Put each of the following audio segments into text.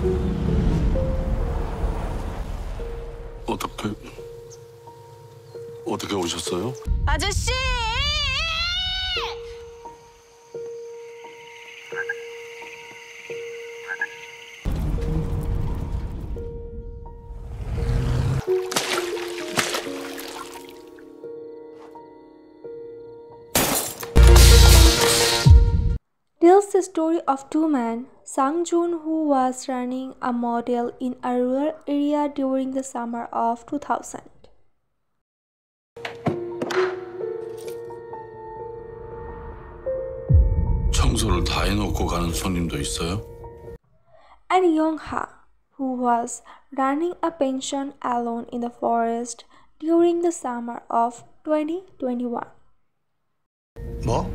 어떻게 오셨어요? 아저씨! Tells the story of two men, Sang Joon, who was running a motel in a rural area during the summer of 2000. 청소를 다 해놓고 가는 손님도 있어요? And Young Ha, who was running a pension alone in the forest during the summer of 2021. 뭐?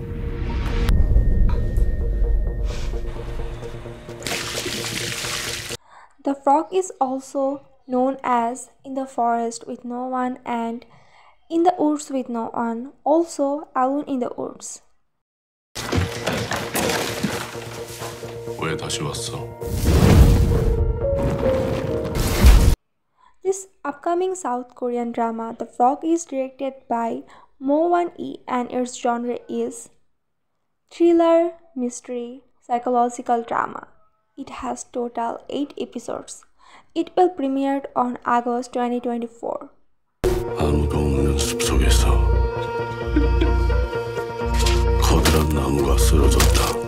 The frog is also known as In the Forest with No One and In the Woods with No One, also Alone in the Woods. 왜 다시 왔어? This upcoming South Korean drama, The Frog, is directed by Mo Won-e and its genre is thriller, mystery, psychological drama. It has total 8 episodes. It will premiere on August 2024. 아무도 없는 숲속에서 커다란 나무가 쓰러졌다.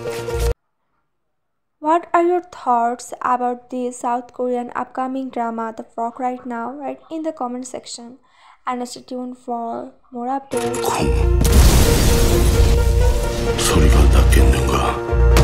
What are your thoughts about this South Korean upcoming drama, The Frog, right now? Write in the comment section and stay tuned for more updates. 쿵 소리가 났겠는가?